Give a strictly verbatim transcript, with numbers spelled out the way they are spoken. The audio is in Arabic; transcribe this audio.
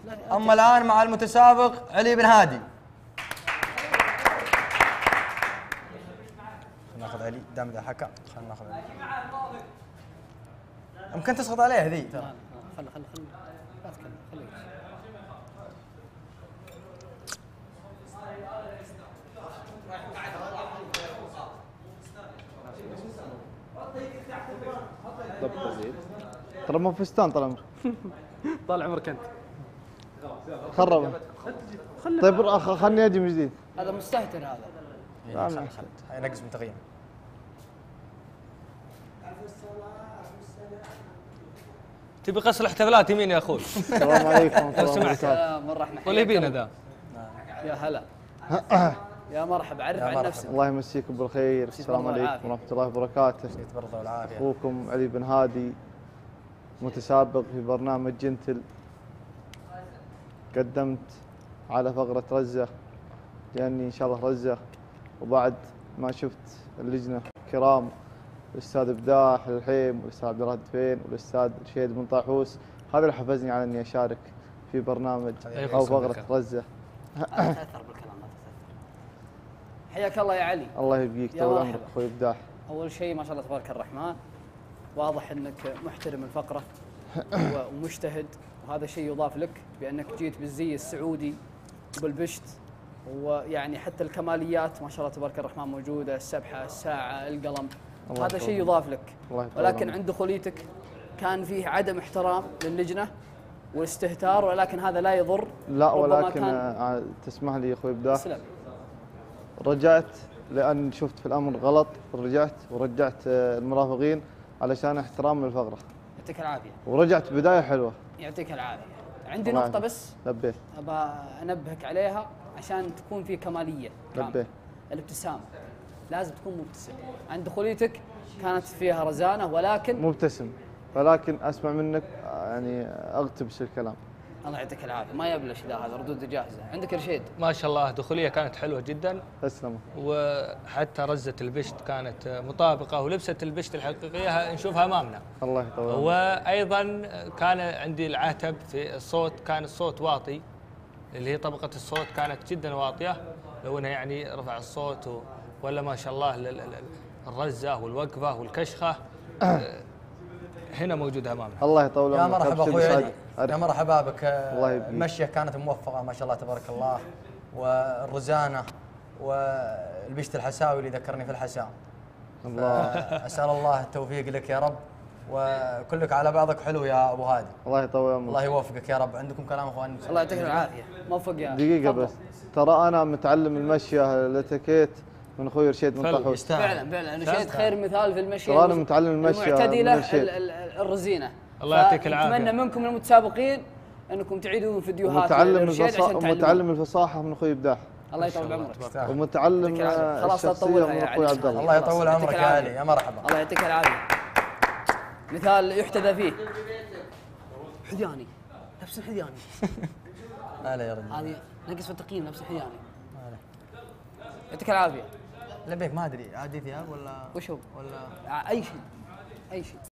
اما الان مع المتسابق علي بن هادي. خلينا ناخذ علي دام ذا حكى. خلينا ناخذ علي. يمكن تسقط عليه ذي ترى. خل خل خل لا تكلم خليه. ترى مو فستان طال عمرك. طال عمرك انت. خرب. طيب خلني اجي من جديد. هذا مستهتر هذا. لا خلت هاي نقص من تقييم. تبي قصر الاحتفالات يمين يا اخوي. السلام عليكم. لو سمحت. من رحنا. واللي يبينا ذا. يا هلا. يا مرحبا عرف عن نفسك. الله يمسيكم بالخير. السلام عليكم ورحمة الله وبركاته. برضه والعافية. اخوكم علي بن هادي متسابق في برنامج جنتل. قدمت على فقرة رزة لأني إن شاء الله رزة، وبعد ما شفت اللجنة الكرام الأستاذ بداح الحيم والأستاذ عبد الرهد فين والأستاذ رشيد بن طاحوس، هذا اللي حفزني على إني أشارك في برنامج أو فقرة رزة. لا تأثر بالكلام لا تأثر. حياك الله يا علي. الله يبقيك طول عمرك أخوي بداح. أول شيء ما شاء الله تبارك الرحمن، واضح أنك محترم الفقرة ومجتهد، وهذا شيء يضاف لك بأنك جيت بالزي السعودي وبالبشت، ويعني حتى الكماليات ما شاء الله تبارك الرحمن موجودة، السبحة الساعة القلم، هذا شيء يضاف لك. ولكن عند دخوليتك كان فيه عدم احترام للجنة والاستهتار، ولكن هذا لا يضر. لا ولكن تسمح لي يا اخوي بداح. رجعت لأن شفت في الأمر غلط، رجعت ورجعت المرافقين علشان احترام للفقرة. يعطيك العافية. ورجعت بداية حلوة. يعطيك العافية. عندي نقطة بس لبيه أبى أنبهك عليها عشان تكون في كمالية. لبيه. الابتسامة لازم تكون مبتسم. عند دخوليتك كانت فيها رزانة ولكن مبتسم، ولكن أسمع منك يعني أغتبس الكلام. الله يعطيك العافية، ما يبلش ذا هذا ردود جاهزة. عندك رشيد. ما شاء الله دخولية كانت حلوة جدا. تسلم. وحتى رزة البشت كانت مطابقة، ولبسة البشت الحقيقية نشوفها أمامنا. الله يطول. وأيضا كان عندي العتب في الصوت، كان الصوت واطي، اللي هي طبقة الصوت كانت جدا واطية، لو انها يعني رفع الصوت و... ولا ما شاء الله الرزة والوقفة والكشخة هنا موجودة أمامنا. الله يطول عمرك. يا مرحبا أخوي علي. يا مرحبا بك. المشية كانت موفقة ما شاء الله تبارك الله، والرزانة والبشت الحساوي اللي ذكرني في الحساء. الله. أسأل الله التوفيق لك يا رب، وكلك على بعضك حلو يا أبو هادي. الله يطول عمرك. الله يوفقك يا رب. عندكم كلام أخوان؟ الله يعطيك العافية. موفق يا دقيقة بس، ترى أنا متعلم المشية الاتيكيت من اخوي رشيد بن طاحوس. فعلا فعلا رشيد خير مثال في المشي. ترى انا متعلم المشي المعتدله الرزينه. الله يعطيك العافيه. اتمنى منكم المتسابقين انكم تعيدون فيديوهات متعلم الفصاحه متعلم الفصاحه من اخوي بداح. الله يطول عمرك. ومتعلم الشخصيه من اخوي عبد الله. الله يطول عمرك يا علي. يا مرحبا. الله يعطيك العافيه. مثال يحتذى فيه. حذياني نفس الحذياني. هلا يا رجل. هذه نقص في التقييم نفس الحذياني. يعطيك العافيه. لبيك ما ادري عادي ثياب ولا وش هو؟ ولا اي شيء اي شيء.